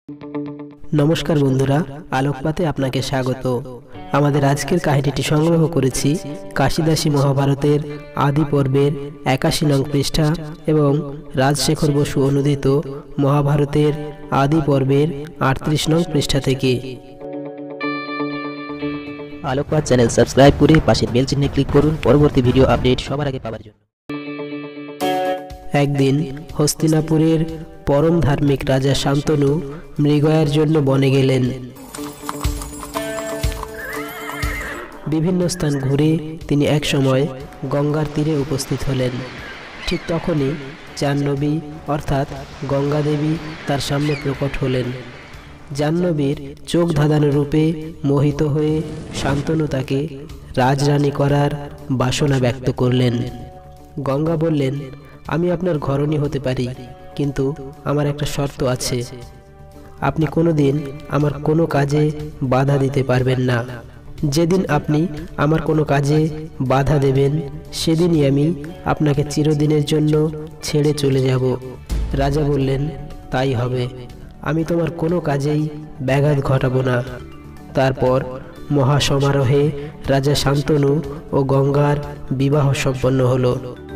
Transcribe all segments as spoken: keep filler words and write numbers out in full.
নমস্কার বন্ধুরা, আলোকপাতে আপনাকে স্বাগত। আমাদের আজকের কাহিনীটি সংগ্রহ করেছি কাশিদাসী মহাভারতের আদি পর্বের একাশি নং পৃষ্ঠা এবং রাজশেখর বসু অনুদিত মহাভারতের আদি পর্বের আটত্রিশ নং পৃষ্ঠা থেকে। আলোকপাত চ্যানেল সাবস্ক্রাইব করে পাশের বেল চিহ্নে ক্লিক করুন পরবর্তী ভিডিও আপডেট সবার আগে পাওয়ার জন্য। একদিন হস্তিনাপুরের পরম ধার্মিক রাজা শান্তনু মৃগয়ার জন্য বনে গেলেন। বিভিন্ন স্থান ঘুরে তিনি একসময় গঙ্গার তীরে উপস্থিত হলেন। ঠিক তখনই জাহ্নবী অর্থাৎ গঙ্গা দেবী তার সামনে প্রকট হলেন। জাহ্নবীর চোখ ধাঁধানো রূপে মোহিত হয়ে শান্তনু তাকে রাজরানী করার বাসনা ব্যক্ত করলেন। গঙ্গা বললেন, আমি আপনার ঘরণী হতে পারি, কিন্তু আমার একটা শর্ত আছে। আপনি কোনোদিন আমার কোনো কাজে বাধা দিতে পারবেন না। যেদিন আপনি আমার কোনো কাজে বাধা দেবেন সেদিনই আমি আপনাকে চিরদিনের জন্য ছেড়ে চলে যাব। রাজা বললেন, তাই হবে, আমি তোমার কোনো কাজেই ব্যাঘাত ঘটাবো না। তারপর মহাসমারোহে রাজা শান্তনু ও গঙ্গার বিবাহ সম্পন্ন হলো।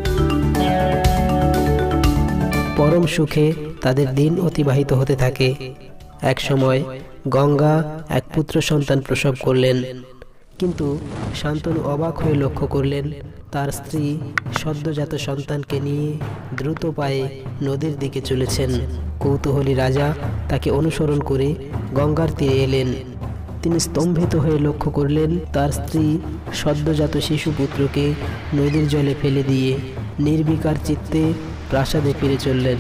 পরম সুখে তাদের দিন অতিবাহিত হতে থাকে। এক সময় গঙ্গা এক পুত্র সন্তান প্রসব করলেন, কিন্তু শান্তনু অবাক হয়ে লক্ষ্য করলেন তার স্ত্রী সদ্যজাত সন্তানকে নিয়ে দ্রুত পায়ে নদীর দিকে চলেছেন। কৌতূহলী রাজা তাকে অনুসরণ করে গঙ্গার তীরে এলেন। তিনি স্তম্ভিত হয়ে লক্ষ্য করলেন তার স্ত্রী সদ্যজাত শিশু পুত্রকে নদীর জলে ফেলে দিয়ে নির্বিকার চিত্তে প্রাসাদে ফিরে চললেন।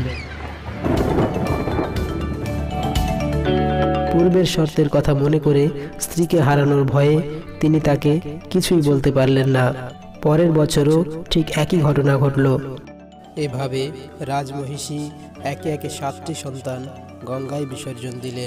পূর্বের শর্তের কথা মনে করে স্ত্রীকে হারানোর ভয়ে তিনি তাকে কিছুই বলতে পারলেন না। পরের বছরও ঠিক একই ঘটনা ঘটল। এভাবে রাজমহিষী একে একে সাতটি সন্তান গঙ্গায় বিসর্জন দিলেন।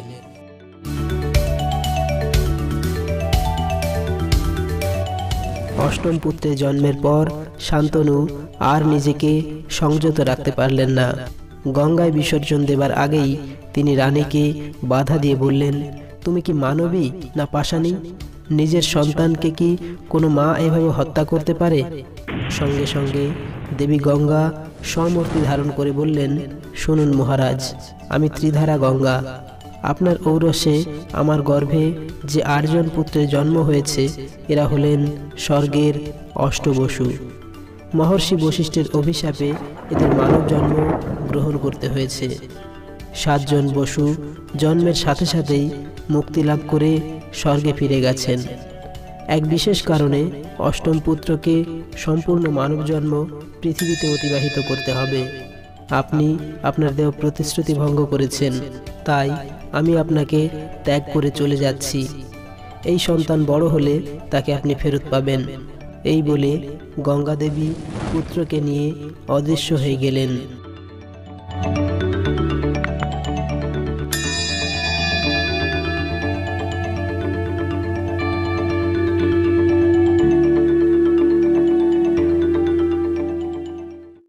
অষ্টম পুত্রের জন্মের পর শান্তনু আর নিজেকে সংযত রাখতে পারলেন না। গঙ্গায় বিসর্জন দেবার আগেই তিনি রানীকে বাধা দিয়ে বললেন, তুমি কি মানবী না পাষাণী? নিজের সন্তানকে কি কোনো মা এভাবে হত্যা করতে পারে? সঙ্গে সঙ্গে দেবী গঙ্গা স্বমূর্তি ধারণ করে বললেন, শুনুন মহারাজ, আমি ত্রিধারা গঙ্গা। আপনার ঔরসে আমার গর্ভে যে আটজন পুত্রের জন্ম হয়েছে এরা হলেন স্বর্গের অষ্টবসু। মহর্ষি বশিষ্ঠের অভিশাপে এদের মানব জন্ম গ্রহণ করতে হয়েছে। সাতজন বসু জন্মের সাথে সাথেই মুক্তি লাভ করে স্বর্গে ফিরে গেছেন। এক বিশেষ কারণে অষ্টম পুত্রকে সম্পূর্ণ মানব জন্ম পৃথিবীতে অতিবাহিত করতে হবে। আপনি আপনার দেহ প্রতিশ্রুতি ভঙ্গ করেছেন, তাই আমি আপনাকে ত্যাগ করে চলে যাচ্ছি। এই সন্তান বড় হলে তাকে আপনি ফেরত পাবেন। এই বলে গঙ্গা দেবী পুত্রকে নিয়ে অদৃশ্য হয়ে গেলেন।